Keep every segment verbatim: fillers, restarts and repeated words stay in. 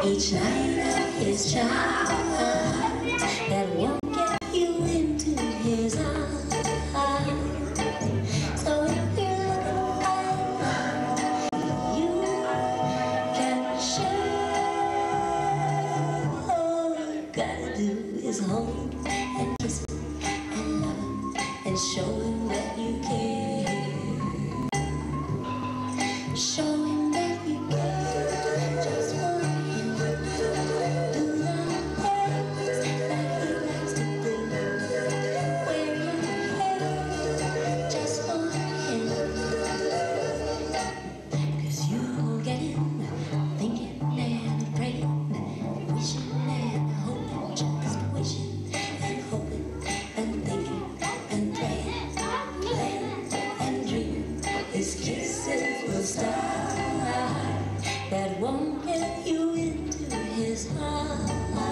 each night of his child that won't get you into his arms. So if you're looking for you can share. All you gotta do is hold and kiss him and love him and show him that you care. Show him that you care just for him. Do the things that he likes to do. Wear your hair just for him. 'Cause you won't get him thinking and praying, wishing and hoping, just wishing and hoping and thinking and praying, playing and dreaming. His kisses will start that won't get you into his heart.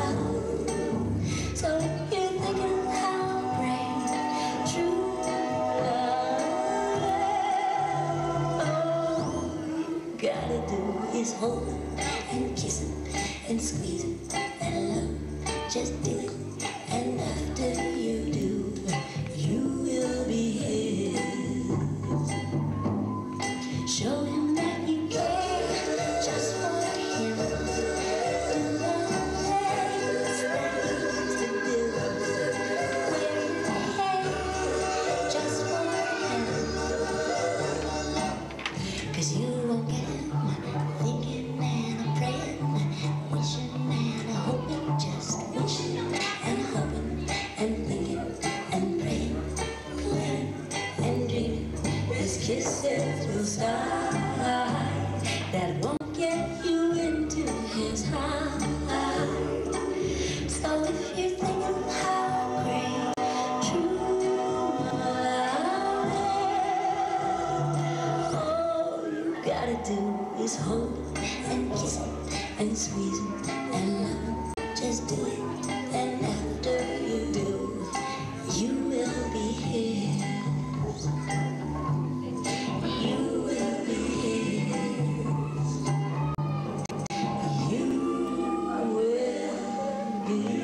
So if you're thinking how great true love is, all you gotta do is hold him and kiss him and squeeze him and love him. Just do it, and after you do, you will be his. Show him that you care just for him. Do the things that he likes to do. Wear your hair just for him. 'Cause you won't get him thinking and praying, wishing and hoping, just wishing and hoping and thinking and praying, playing and dreaming. His kisses will start that won't get you into his heart. So if you're thinking how great true love is, all you gotta do is hold him and kiss him and squeeze him and love him. Just do it, and after you do, you will be his. You will be his. You will be.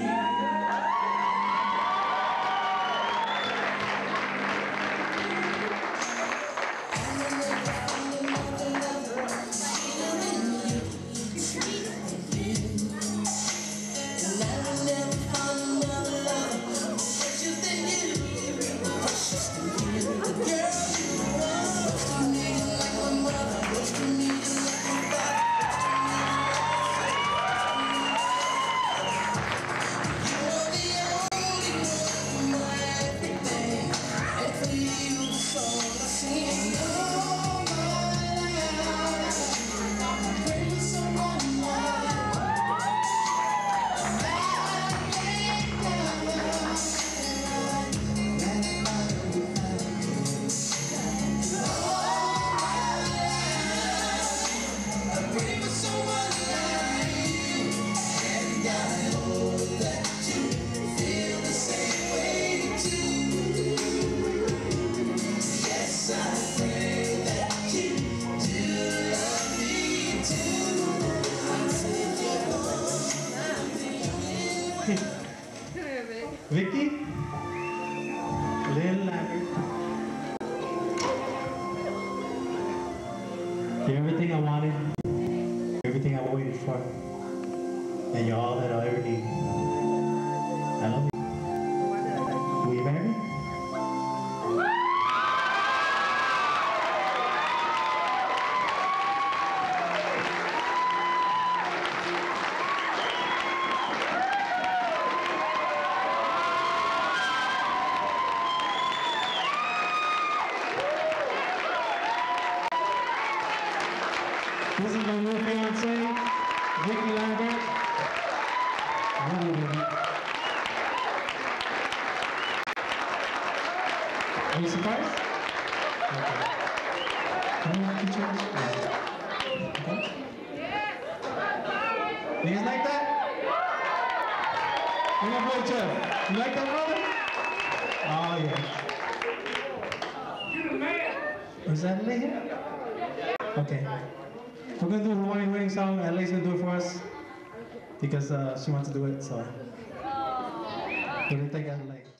Vicky, Lil Laggard. You're everything I wanted, everything I waited for, and you're all that I'll ever need. I love you. Will you marry me? This is my new fiancée, Vicky Lambert. Are you surprised? Okay. Can you want to change? Okay. Do you like that? You know what, Jeff? You like that, brother? Oh, yeah. You're the man. Was that a man? Okay. We're going to do a Hawaiian wedding song. Adelaide's going to do it for us. because uh, she wants to do it, so. What do you think, Adelaide?